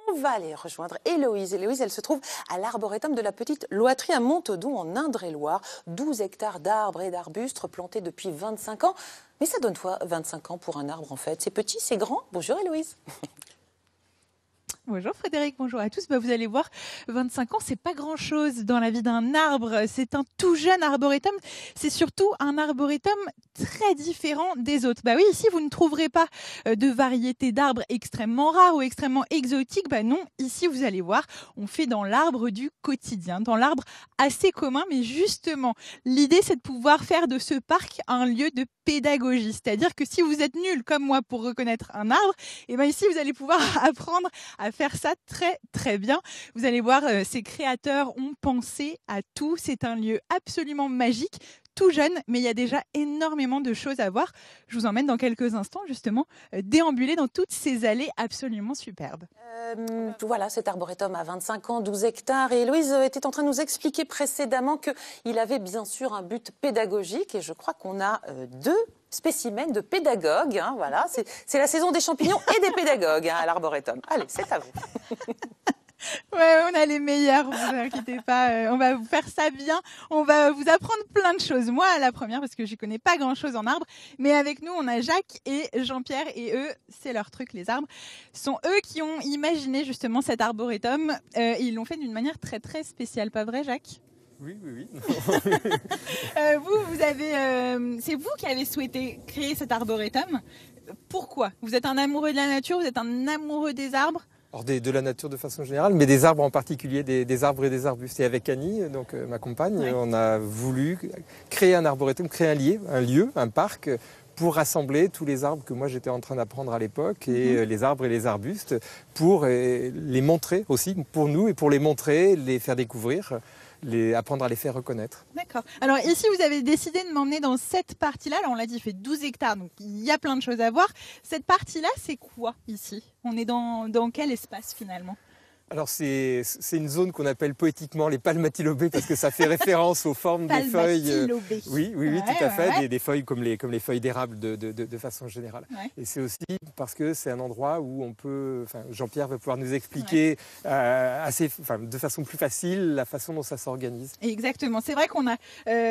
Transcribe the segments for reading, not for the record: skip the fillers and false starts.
On va aller rejoindre Héloïse. Héloïse, elle se trouve à l'arboretum de la Petite Loiterie à Montaudoin, en Indre-et-Loire. 12 hectares d'arbres et d'arbustes plantés depuis 25 ans. Mais ça donne quoi, 25 ans pour un arbre, en fait? C'est petit, c'est grand? Bonjour Héloïse. Bonjour Frédéric, bonjour à tous. Vous allez voir, 25 ans, c'est pas grand-chose dans la vie d'un arbre. C'est un tout jeune arboretum. C'est surtout un arboretum très différent des autres. Oui, ici, vous ne trouverez pas de variétés d'arbres extrêmement rares ou extrêmement exotiques. Non, ici, vous allez voir, on fait dans l'arbre du quotidien, dans l'arbre assez commun. Mais justement, l'idée, c'est de pouvoir faire de ce parc un lieu de pédagogie. C'est-à-dire que si vous êtes nul comme moi pour reconnaître un arbre, ici, vous allez pouvoir apprendre à faire ça très très bien. Vous allez voir, ces créateurs ont pensé à tout. C'est un lieu absolument magique, tout jeune, mais il y a déjà énormément de choses à voir. Je vous emmène dans quelques instants justement déambuler dans toutes ces allées absolument superbes. Voilà, cet arboretum a 25 ans, 12 hectares. Et Héloïse était en train de nous expliquer précédemment qu'il avait bien sûr un but pédagogique. Et je crois qu'on a deux spécimens de pédagogues. Voilà, c'est la saison des champignons et des pédagogues à l'arboretum. Allez, c'est à vous. Ouais, on a les meilleurs, vous inquiétez pas, on va vous faire ça bien, on va vous apprendre plein de choses. Moi, la première, parce que je connais pas grand-chose en arbres, mais avec nous, on a Jacques et Jean-Pierre, et eux, c'est leur truc, les arbres. Ce sont eux qui ont imaginé justement cet arboretum, et ils l'ont fait d'une manière très très spéciale, pas vrai Jacques ? Oui. C'est vous qui avez souhaité créer cet arboretum. Pourquoi ? Vous êtes un amoureux de la nature, vous êtes un amoureux des arbres ? Alors de la nature de façon générale, mais des arbres en particulier, des arbres et des arbustes. Et avec Annie, donc ma compagne, on a voulu créer un arboretum, créer un lieu, un parc, pour rassembler tous les arbres que moi j'étais en train d'apprendre à l'époque, et les arbres et les arbustes, pour les montrer aussi, pour nous, et pour les montrer, les faire découvrir, apprendre à les faire reconnaître. D'accord. Alors ici, vous avez décidé de m'emmener dans cette partie-là. Alors on l'a dit, il fait 12 hectares, donc il y a plein de choses à voir. Cette partie-là, c'est quoi ici ? On est dans quel espace finalement ? Alors c'est une zone qu'on appelle poétiquement les palmatillobées, parce que ça fait référence aux formes des feuilles. Oui, tout à fait, des feuilles comme les feuilles d'érable de façon générale. Ouais. Et c'est aussi parce que c'est un endroit où on peut, Jean-Pierre va pouvoir nous expliquer de façon plus facile la façon dont ça s'organise. Exactement, c'est vrai qu'on a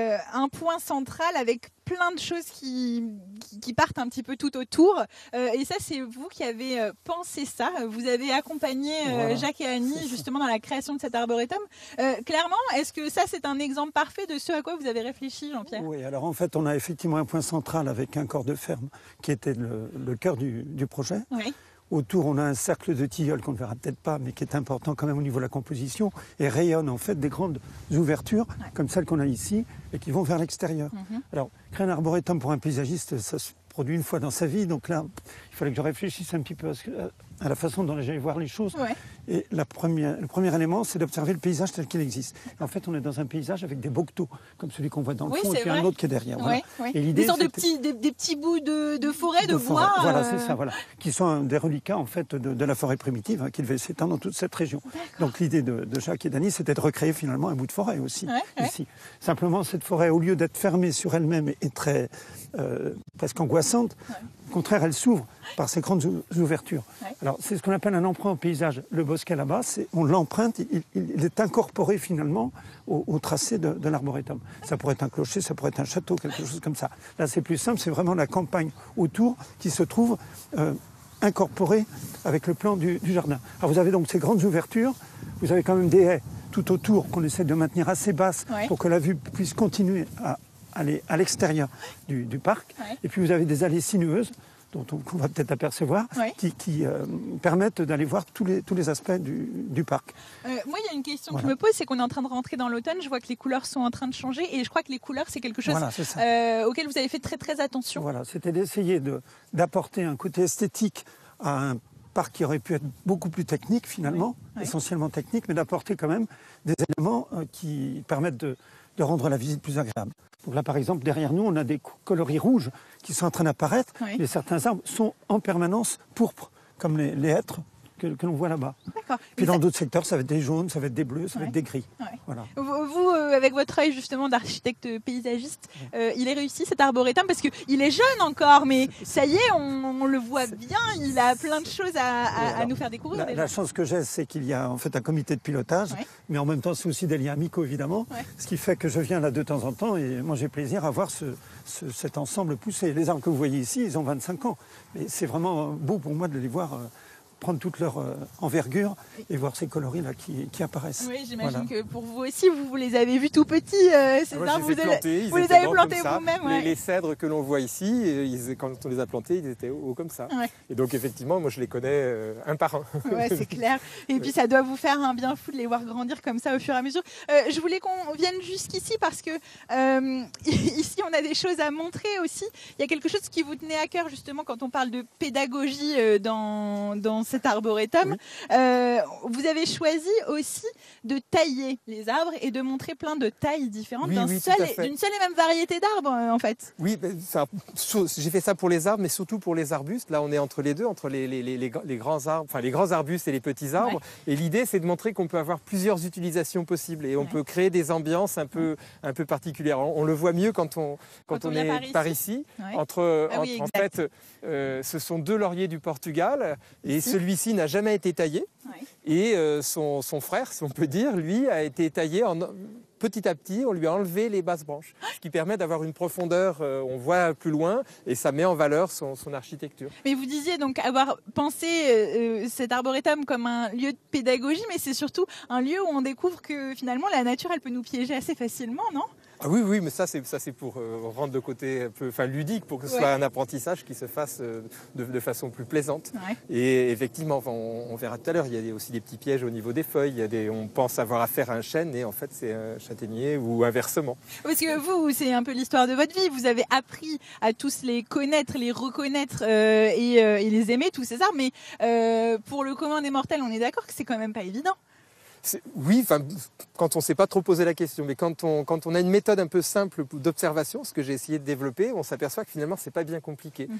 un point central avec plein de choses qui partent un petit peu tout autour. Et ça, c'est vous qui avez pensé ça. Vous avez accompagné Jacques et Annie justement dans la création de cet arboretum. Clairement, est-ce que ça, c'est un exemple parfait de ce à quoi vous avez réfléchi, Jean-Pierre ? Oui, alors en fait, on a effectivement un point central avec un corps de ferme qui était le cœur du projet. Oui. Autour, on a un cercle de tilleuls qu'on ne verra peut-être pas, mais qui est important quand même au niveau de la composition, et rayonne en fait des grandes ouvertures, comme celles qu'on a ici, et qui vont vers l'extérieur. Alors, créer un arboretum pour un paysagiste, ça se produit une fois dans sa vie, donc là, il fallait que je réfléchisse un petit peu à la façon dont j'allais voir les choses. Ouais. Et le premier élément, c'est d'observer le paysage tel qu'il existe. Et en fait, on est dans un paysage avec des bocteaux, comme celui qu'on voit dans le fond, et puis un autre qui est derrière. Voilà. Et l'idée, des sortes des petits bouts de forêt, de bois. Voilà, c'est ça, qui sont des reliquats en fait de la forêt primitive, qui devait s'étendre dans toute cette région. Donc l'idée de Jacques et d'Annie, c'était de recréer finalement un bout de forêt aussi, ici. Simplement, cette forêt, au lieu d'être fermée sur elle-même et très presque angoissante, au contraire, elle s'ouvre par ces grandes ouvertures. Alors, c'est ce qu'on appelle un emprunt au paysage. Le bosquet là-bas, on l'emprunte, il est incorporé finalement au tracé de l'arboretum. Ça pourrait être un clocher, ça pourrait être un château, quelque chose comme ça. Là, c'est plus simple, c'est vraiment la campagne autour qui se trouve incorporée avec le plan du jardin. Alors, vous avez donc ces grandes ouvertures, vous avez quand même des haies tout autour qu'on essaie de maintenir assez basses pour que la vue puisse continuer à aller à l'extérieur du parc. Et puis vous avez des allées sinueuses dont on va peut-être apercevoir, qui permettent d'aller voir tous les aspects du parc. Moi, il y a une question que je me pose, c'est qu'on est en train de rentrer dans l'automne, je vois que les couleurs sont en train de changer, et je crois que les couleurs, c'est quelque chose auquel vous avez fait très très attention. Voilà, c'était d'essayer d'apporter un côté esthétique à un parc qui aurait pu être beaucoup plus technique finalement, essentiellement technique, mais d'apporter quand même des éléments qui permettent de rendre la visite plus agréable. Donc là, par exemple, derrière nous, on a des coloris rouges qui sont en train d'apparaître, et certains arbres sont en permanence pourpres, comme les hêtres que l'on voit là-bas. D'accord. Puis dans d'autres secteurs, ça va être des jaunes, ça va être des bleus, ça va être des gris. Ouais. Voilà. Vous, avec votre œil justement d'architecte paysagiste, il est réussi cet arboretum parce qu'il est jeune encore, mais ça y est, on le voit bien, il a plein de choses à nous faire découvrir. La chance que j'ai, c'est qu'il y a en fait un comité de pilotage, mais en même temps, c'est aussi des liens amicaux évidemment, ce qui fait que je viens là de temps en temps et moi j'ai plaisir à voir cet ensemble pousser. Les arbres que vous voyez ici, ils ont 25 ans, et c'est vraiment beau pour moi de les voir prendre toute leur envergure et voir ces coloris-là qui apparaissent. Oui, j'imagine que pour vous aussi, vous les avez vus tout petits, ces arbres, vous les avez plantés vous-même. Les cèdres que l'on voit ici, quand on les a plantés, ils étaient hauts comme ça. Ouais. Et donc effectivement, moi je les connais un par un. Ouais, c'est clair. Et puis ça doit vous faire un bien fou de les voir grandir comme ça au fur et à mesure. Je voulais qu'on vienne jusqu'ici parce que ici on a des choses à montrer aussi. Il y a quelque chose qui vous tenait à cœur justement quand on parle de pédagogie dans cet arboretum. Vous avez choisi aussi de tailler les arbres et de montrer plein de tailles différentes d'une seule et même variété d'arbres en fait. Oui, j'ai fait ça pour les arbres, mais surtout pour les arbustes. Là, on est entre les deux, entre les grands arbres, enfin les grands arbustes et les petits arbres. Ouais. Et l'idée, c'est de montrer qu'on peut avoir plusieurs utilisations possibles et on peut créer des ambiances un peu particulières. On le voit mieux quand on est par ici. Ouais. En fait, ce sont 2 lauriers du Portugal et celui-ci n'a jamais été taillé. Ouais. Et son frère, si on peut dire, lui, a été taillé petit à petit, on lui a enlevé les basses branches, ce qui permet d'avoir une profondeur, on voit plus loin, et ça met en valeur son architecture. Mais vous disiez donc avoir pensé cet arboretum comme un lieu de pédagogie, mais c'est surtout un lieu où on découvre que finalement la nature, elle peut nous piéger assez facilement, non ? Ah oui, mais ça c'est pour rendre le côté un peu ludique, pour que ce soit un apprentissage qui se fasse de façon plus plaisante. Ouais. Et effectivement, on verra tout à l'heure, il y a aussi des petits pièges au niveau des feuilles. On pense avoir affaire à un chêne et en fait c'est un châtaignier ou inversement. Parce que vous, c'est un peu l'histoire de votre vie. Vous avez appris à tous les connaître, les reconnaître et les aimer, tous ces arbres. Mais pour le commun des mortels, on est d'accord que c'est quand même pas évident. Oui, quand on ne s'est pas trop posé la question, mais quand on a une méthode un peu simple d'observation, ce que j'ai essayé de développer, on s'aperçoit que finalement c'est pas bien compliqué.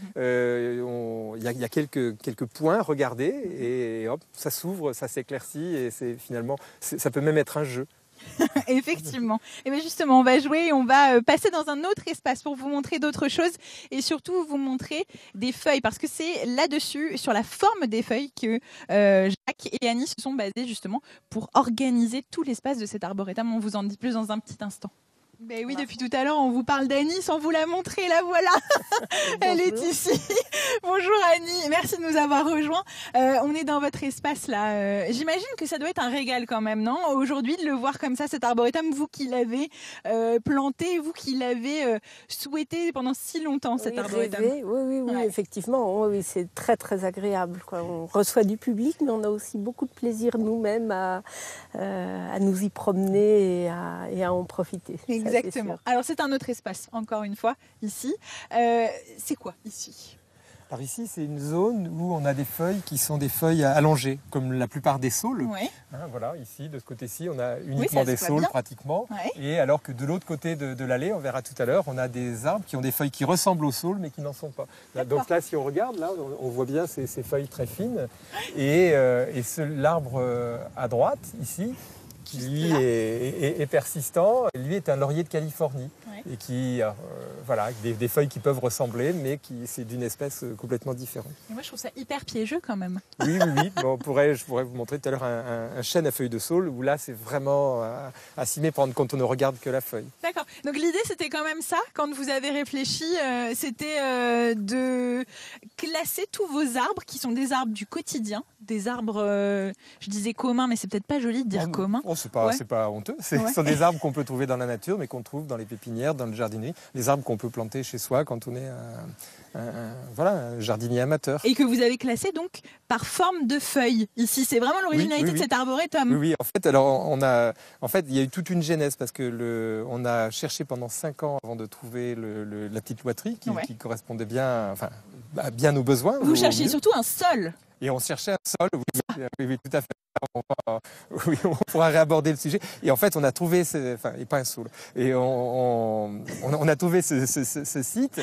Il y a quelques points, regardez, et hop, ça s'ouvre, ça s'éclaircit, et ça peut même être un jeu. Effectivement. Et bien justement, on va jouer, on va passer dans un autre espace pour vous montrer d'autres choses et surtout vous montrer des feuilles parce que c'est là-dessus, sur la forme des feuilles que Jacques et Annie se sont basés justement pour organiser tout l'espace de cet arboretum. On vous en dit plus dans un petit instant. Ben oui, depuis tout à l'heure, on vous parle d'Annie sans vous la montrer, la voilà. Elle est ici. Bonjour Annie, merci de nous avoir rejoints. On est dans votre espace là. J'imagine que ça doit être un régal quand même, non ? Aujourd'hui, de le voir comme ça, cet arboretum, vous qui l'avez planté, vous qui l'avez souhaité pendant si longtemps, cet arboretum. Oui, effectivement. Oui, c'est très très agréable, quoi. On reçoit du public, mais on a aussi beaucoup de plaisir nous-mêmes à nous y promener et à en profiter. Exactement. Alors c'est un autre espace, encore une fois, ici. C'est quoi ici ? Alors ici, c'est une zone où on a des feuilles qui sont des feuilles allongées, comme la plupart des saules. Ouais. Voilà, ici, de ce côté-ci, on a uniquement des saules pratiquement. Ouais. Et alors que de l'autre côté de l'allée, on verra tout à l'heure, on a des arbres qui ont des feuilles qui ressemblent aux saules, mais qui n'en sont pas. Donc là, si on regarde, là, on voit bien ces feuilles très fines. Et l'arbre à droite, ici, qui lui est persistant, lui est un laurier de Californie et qui avec des feuilles qui peuvent ressembler, mais c'est d'une espèce complètement différente. Et moi je trouve ça hyper piégeux quand même. Oui. Bon, je pourrais vous montrer tout à l'heure un chêne à feuilles de saule où là c'est vraiment à s'y méprendre quand on ne regarde que la feuille. D'accord. Donc l'idée c'était quand même ça, quand vous avez réfléchi, c'était de classer tous vos arbres qui sont des arbres du quotidien, des arbres, je disais communs, mais c'est peut-être pas joli de dire commun. C'est pas honteux. Ce sont des arbres qu'on peut trouver dans la nature, mais qu'on trouve dans les pépinières, dans le jardinerie. Les arbres qu'on peut planter chez soi quand on est un jardinier amateur. Et que vous avez classé donc par forme de feuilles. Ici, c'est vraiment l'originalité de cet arboretum. Oui. En fait, il y a eu toute une genèse parce que on a cherché pendant 5 ans avant de trouver la petite loiterie qui correspondait bien, bien aux besoins. Vous cherchiez surtout un sol. Et on cherchait un sol, oui, tout à fait. oui, on pourra réaborder le sujet. Et en fait, on a trouvé, et pas un saut, et on a trouvé ce site.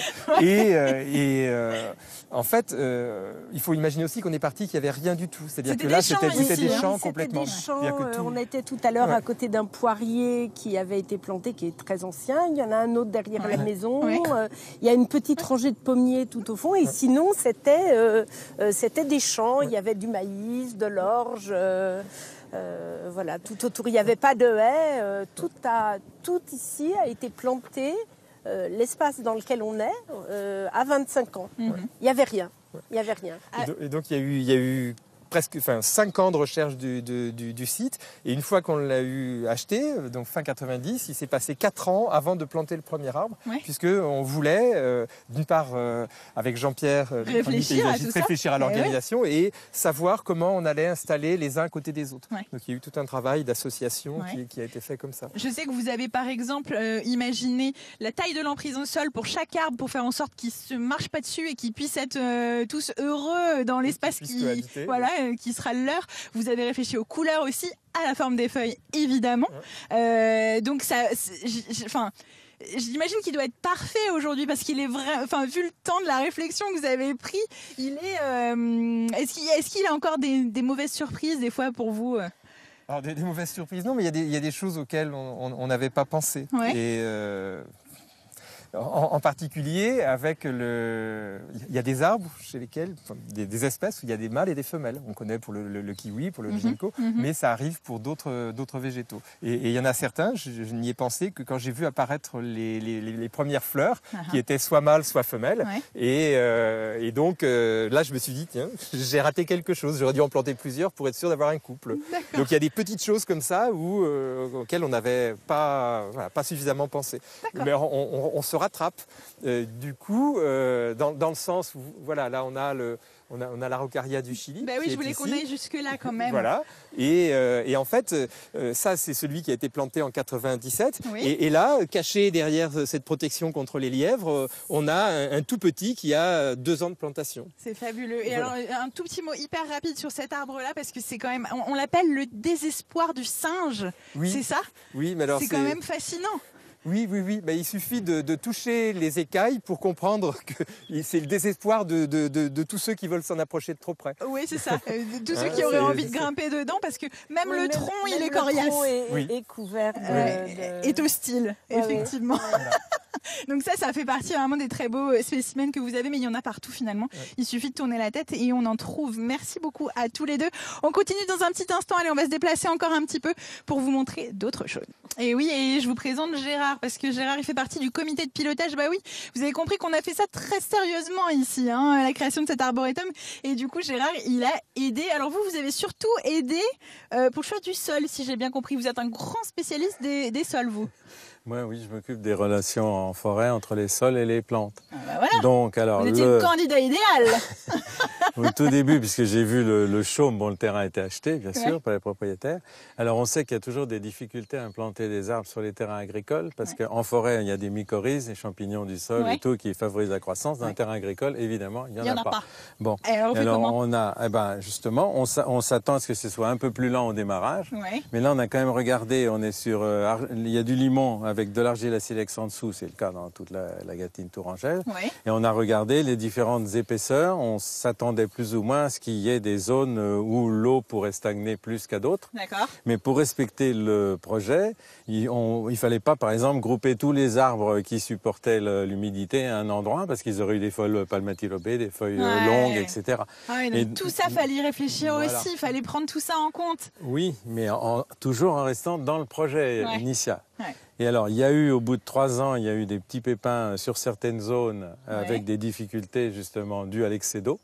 En fait, il faut imaginer aussi qu'on est parti qu'il n'y avait rien du tout. C'est-à-dire que là, c'était des champs complètement. On était tout à l'heure à côté d'un poirier qui avait été planté, qui est très ancien. Il y en a un autre derrière la maison. Il y a une petite rangée de pommiers tout au fond. Et sinon, c'était des champs. Il y avait du maïs, de l'orge. Voilà, tout autour. Il n'y avait pas de haies. Tout ici a été planté. L'espace dans lequel on est, à 25 ans. Il n'y avait rien. Il y avait rien. Et donc, il y a eu presque 5 ans de recherche du site. Et une fois qu'on l'a eu acheté, donc fin 90, il s'est passé 4 ans avant de planter le premier arbre, puisqu'on voulait, d'une part, avec Jean-Pierre, réfléchir à l'organisation et savoir comment on allait installer les uns à côté des autres. Donc il y a eu tout un travail d'association qui a été fait comme ça. Je sais que vous avez par exemple imaginé la taille de l'emprise au sol pour chaque arbre pour faire en sorte qu'ils ne se marchent pas dessus et qu'ils puissent être tous heureux dans l'espace qui sera le leur. Vous avez réfléchi aux couleurs aussi, à la forme des feuilles évidemment. Donc ça, j'imagine qu'il doit être parfait aujourd'hui parce qu'il est vrai. Vu le temps de la réflexion que vous avez pris, il est. Est-ce qu'il a encore des mauvaises surprises des fois pour vous? Alors des mauvaises surprises, non, mais il y a des choses auxquelles on n'avait pas pensé. Et en particulier, il y a des arbres chez lesquels, des espèces où il y a des mâles et des femelles. On connaît pour le kiwi, pour le ginkgo, mais ça arrive pour d'autres végétaux. Et il y en a certains, je n'y ai pensé que quand j'ai vu apparaître les premières fleurs, qui étaient soit mâles, soit femelles. Et donc, là, je me suis dit, tiens, j'ai raté quelque chose. J'aurais dû en planter plusieurs pour être sûr d'avoir un couple. Donc, il y a des petites choses comme ça auxquelles on n'avait pas suffisamment pensé. Mais on se rattrape. Du coup, dans le sens où, voilà, là on a l'Araucaria du Chili. Oui, je voulais qu'on aille jusque-là quand même. Voilà. Et en fait, ça c'est celui qui a été planté en 97. Et là, caché derrière cette protection contre les lièvres, on a un tout petit qui a 2 ans de plantation. C'est fabuleux. Et alors, un tout petit mot hyper rapide sur cet arbre-là, parce que c'est quand même, on l'appelle le désespoir du singe. C'est ça? Oui, mais alors c'est quand même fascinant. Oui. Il suffit de toucher les écailles pour comprendre que c'est le désespoir de tous ceux qui veulent s'en approcher de trop près. Oui, c'est ça. Tous ceux qui auraient envie de grimper dedans, parce que même le tronc, il est coriace. Le tronc est couvert. Est hostile, effectivement. Voilà. Donc ça fait partie vraiment des très beaux spécimens que vous avez, mais il y en a partout finalement. Il suffit de tourner la tête et on en trouve. Merci beaucoup à tous les deux. On continue dans un petit instant. Allez, on va se déplacer encore un petit peu pour vous montrer d'autres choses. Et oui, et je vous présente Gérard, parce que Gérard, il fait partie du comité de pilotage. Oui, vous avez compris qu'on a fait ça très sérieusement ici, la création de cet arboretum. Et du coup, Gérard, il a aidé. Alors vous avez surtout aidé pour le choix du sol, si j'ai bien compris. Vous êtes un grand spécialiste des sols, vous. Moi, oui, je m'occupe des relations en forêt entre les sols et les plantes. Voilà. Donc, alors, vous étiez le candidat idéal. Au tout début, puisque j'ai vu le chaume, le terrain a été acheté, bien sûr, par les propriétaires. Alors, on sait qu'il y a toujours des difficultés à implanter des arbres sur les terrains agricoles, parce qu'en forêt, il y a des mycorhizes, des champignons du sol et tout, qui favorisent la croissance. Dans un terrain agricole, évidemment, il n'y en a pas. Bon. Alors on a, justement, on s'attend à ce que ce soit un peu plus lent au démarrage. Mais là, on a quand même regardé, on est sur, il y a du limon avec de l'argile à silex en dessous, c'est le cas dans toute la Gâtine Tourangelle. Et on a regardé les différentes épaisseurs. On s'attendait plus ou moins à ce qu'il y ait des zones où l'eau pourrait stagner plus qu'à d'autres. Mais pour respecter le projet, il fallait pas, par exemple, grouper tous les arbres qui supportaient l'humidité à un endroit, parce qu'ils auraient eu des feuilles palmatylobées, des feuilles longues, etc. Et tout ça, fallait y réfléchir aussi, il fallait prendre tout ça en compte. Oui, mais toujours en restant dans le projet initial. Et alors, il y a eu, au bout de 3 ans, il y a eu des petits pépins sur certaines zones avec des difficultés justement dues à l'excès d'eau.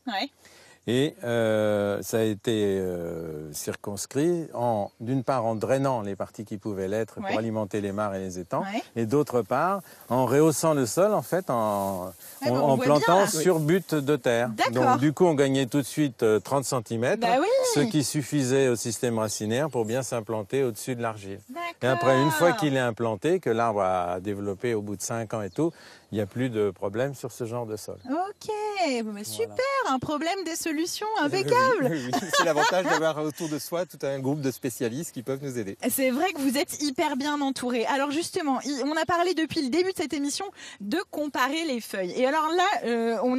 Et ça a été circonscrit d'une part en drainant les parties qui pouvaient l'être pour alimenter les mares et les étangs, et d'autre part en rehaussant le sol en fait en plantant sur butte de terre. Donc du coup on gagnait tout de suite 30 cm, ce qui suffisait au système racinaire pour bien s'implanter au-dessus de l'argile. Et après, une fois qu'il est implanté, que l'arbre a développé au bout de 5 ans et tout, il n'y a plus de problème sur ce genre de sol. Ok, super, un problème, des solutions impeccables. Oui. C'est l'avantage d'avoir autour de soi tout un groupe de spécialistes qui peuvent nous aider. C'est vrai que vous êtes hyper bien entourés. Alors justement, on a parlé depuis le début de cette émission de comparer les feuilles. Et alors là, on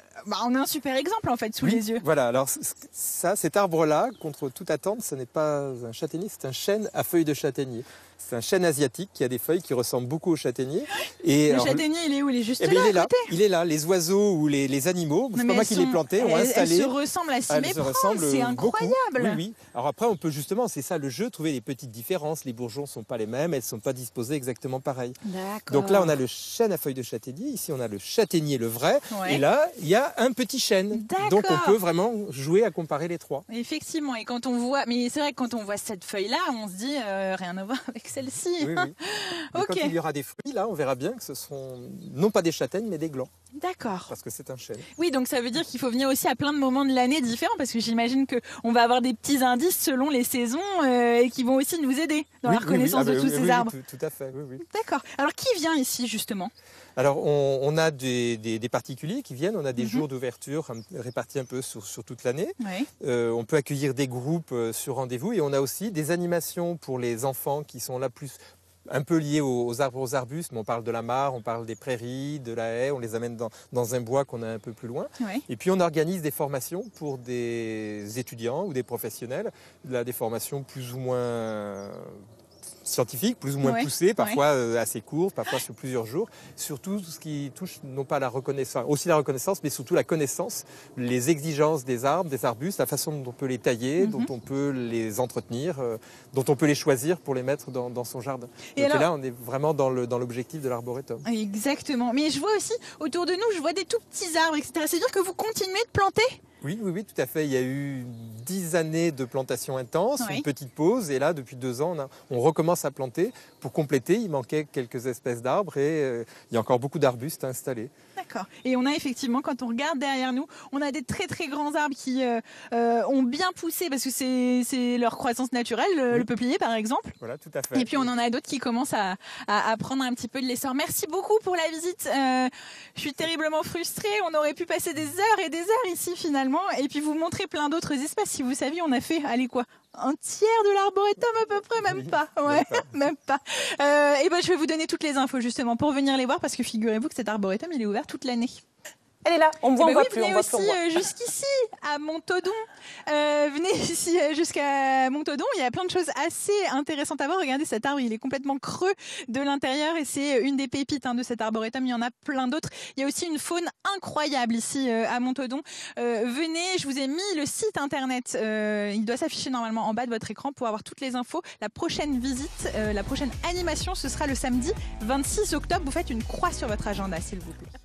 a un super exemple en fait sous les yeux. Voilà, alors cet arbre-là, contre toute attente, ce n'est pas un châtaignier, c'est un chêne à feuilles de châtaignier. C'est un chêne asiatique qui a des feuilles qui ressemblent beaucoup au châtaignier. Et le châtaignier, il est où? Il est juste là, il est à côté. Il est là. Les oiseaux ou les animaux, c'est pas moi qui l'ai planté, ont installé. Elles se ressemblent à s'y méprendre, c'est incroyable. Oui. Alors après, on peut justement, c'est ça le jeu, trouver les petites différences. Les bourgeons ne sont pas les mêmes, elles ne sont pas disposées exactement pareil. Donc là, on a le chêne à feuilles de châtaignier. Ici, on a le châtaignier, le vrai. Ouais. Et là, il y a un petit chêne. Donc on peut vraiment jouer à comparer les trois. Effectivement. Et quand on voit, mais c'est vrai que quand on voit cette feuille-là, on se dit rien à voir avec celle-ci. Oui. Quand il y aura des fruits, là, on verra bien que ce sont non pas des châtaignes, mais des glands. D'accord. Parce que c'est un chêne. Oui, donc ça veut dire qu'il faut venir aussi à plein de moments de l'année différents, parce que j'imagine qu'on va avoir des petits indices selon les saisons et qui vont aussi nous aider dans la reconnaissance de tous ces arbres. Tout à fait, oui. D'accord. Alors qui vient ici justement ? Alors on a des particuliers qui viennent, on a des jours d'ouverture répartis un peu sur toute l'année. Oui. On peut accueillir des groupes sur rendez-vous et on a aussi des animations pour les enfants qui sont là un peu liés aux arbres, aux arbustes, mais on parle de la mare, on parle des prairies, de la haie, on les amène dans un bois qu'on a un peu plus loin. Oui. Et puis on organise des formations pour des étudiants ou des professionnels, là, des formations plus ou moins scientifiques, plus ou moins poussées, parfois assez courtes, parfois sur plusieurs jours. Surtout tout ce qui touche non pas la reconnaissance, aussi la reconnaissance, mais surtout la connaissance, les exigences des arbres, des arbustes, la façon dont on peut les tailler, dont on peut les entretenir, dont on peut les choisir pour les mettre dans son jardin. Et là, on est vraiment dans l'objectif de l'arboretum. Exactement. Mais je vois aussi, autour de nous, je vois des tout petits arbres, etc. C'est-à-dire que vous continuez de planter ? Oui, tout à fait. Il y a eu 10 années de plantation intense, une petite pause, et là, depuis 2 ans, on recommence à planter pour compléter. Il manquait quelques espèces d'arbres et il y a encore beaucoup d'arbustes installés. D'accord. Et on a effectivement, quand on regarde derrière nous, on a des très très grands arbres qui ont bien poussé parce que c'est leur croissance naturelle, le peuplier par exemple. Voilà, tout à fait. Et puis on en a d'autres qui commencent à prendre un petit peu de l'essor. Merci beaucoup pour la visite. Je suis terriblement frustrée. On aurait pu passer des heures et des heures ici finalement. Et puis vous montrer plein d'autres espaces. Si vous saviez, on a fait, allez quoi, un tiers de l'arboretum à peu près, même pas. Ouais, même pas. Et ben je vais vous donner toutes les infos justement pour venir les voir parce que figurez-vous que cet arboretum il est ouvert toute l'année. Elle est là, on voit plus. Venez aussi jusqu'ici, à Montaudoin. Venez ici jusqu'à Montaudoin. Il y a plein de choses assez intéressantes à voir. Regardez cet arbre, il est complètement creux de l'intérieur et c'est une des pépites de cet arboretum. Il y en a plein d'autres. Il y a aussi une faune incroyable ici à Montaudoin. Venez, je vous ai mis le site internet. Il doit s'afficher normalement en bas de votre écran pour avoir toutes les infos. La prochaine visite, la prochaine animation, ce sera le samedi 26 octobre. Vous faites une croix sur votre agenda, s'il vous plaît.